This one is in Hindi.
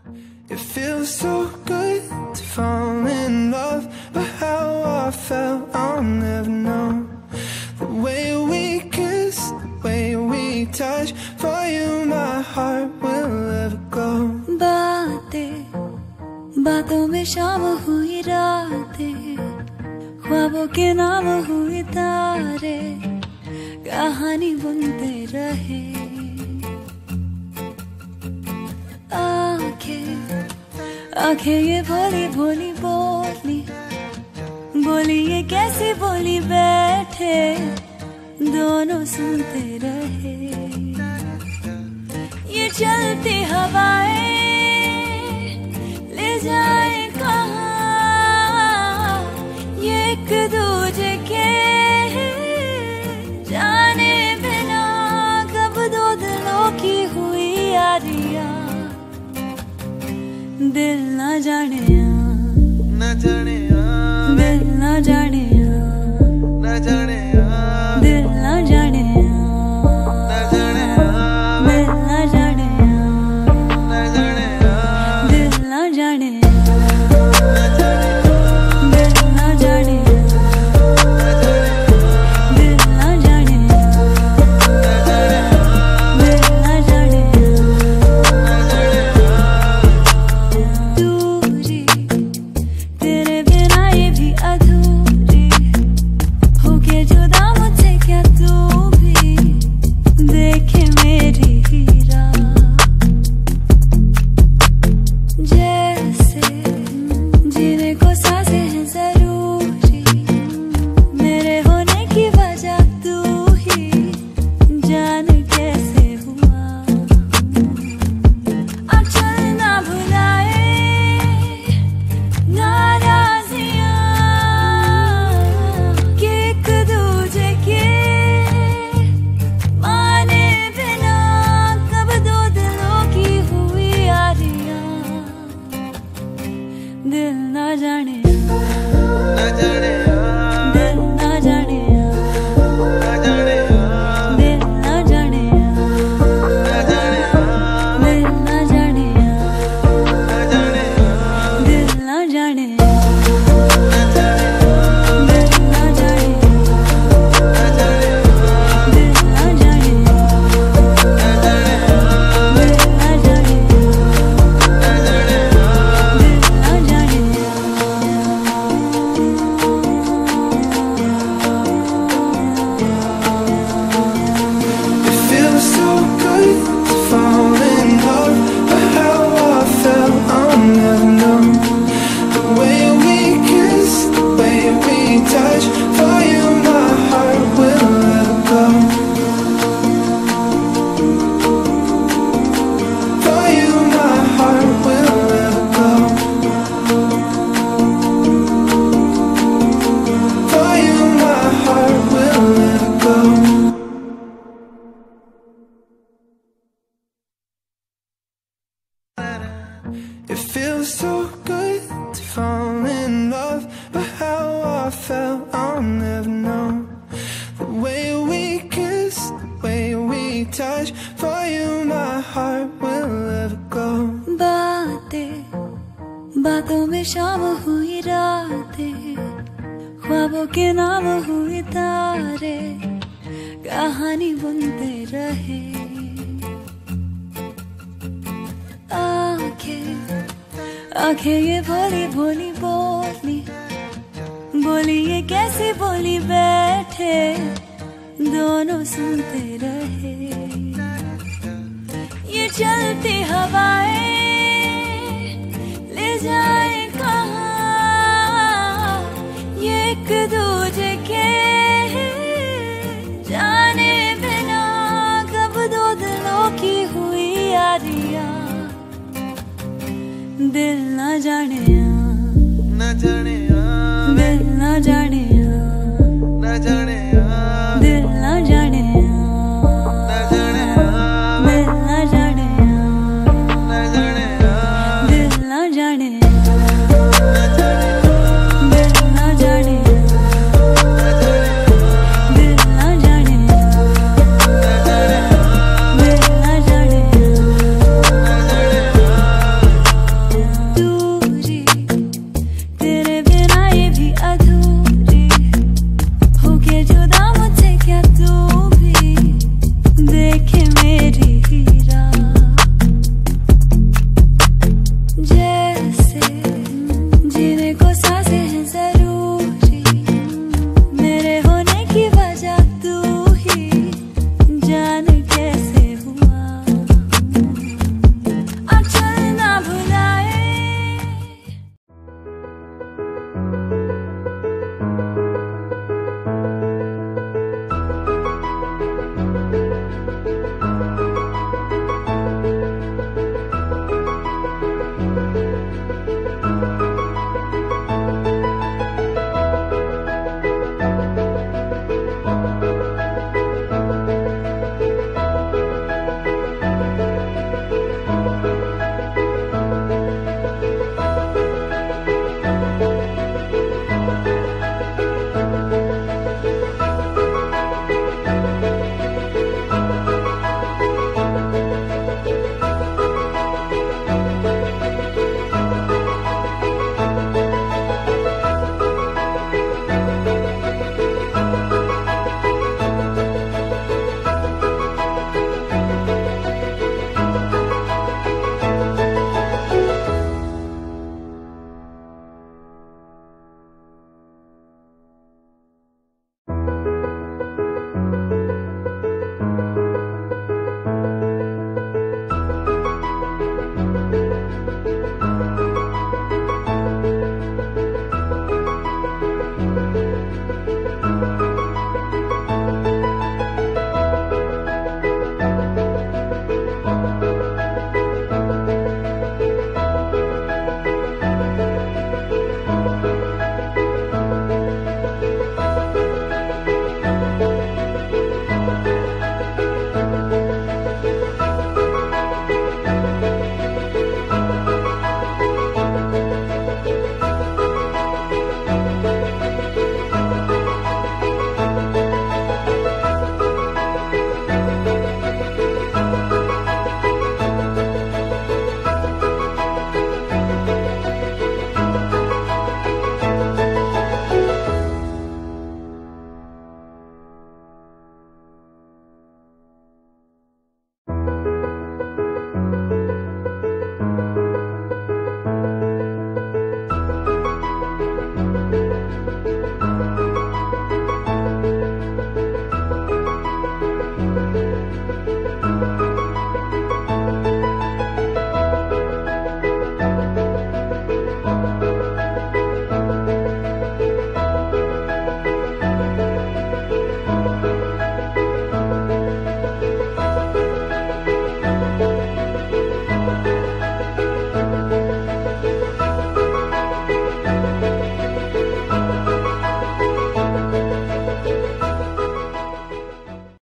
It feels so good to fall in love, but how I felt I'll never know. The way we kiss, the way we touch, for you my heart will ever go. बातों में शाम हुई रातें, ख्वाबों के नाम हुए तारे, कहानी बुनते रहे। आंखें ये भोली भोली बोली, बोली ये कैसी बोली, बैठे दोनों सुनते रहे। ये चलती हवाएं ले जाए कहाँ, ये एक दूजे के जाने बिना कब दो दिलों की हुई यारियां। दिल ना जाने दिल ना जाने दिल ना जाने दिल ना जाने It feels so good to fall in love, but how I felt I'll never know. The way we kiss, the way we touch, for you my heart will ever go. बातों में शाम हुई रातें, ख्वाबों के नाम हुए तारे, कहानी बुनते रहे। आंखें ये भोली भोली बोली, बोली ये कैसी बोली, बैठे दोनों सुनते रहे। ये चलती हवाएं ले जाए कहाँ, ये एक दूजे के जाने बिना कब दो दिलों की हुई यारियां। दिल ना जाने दिल ना जाने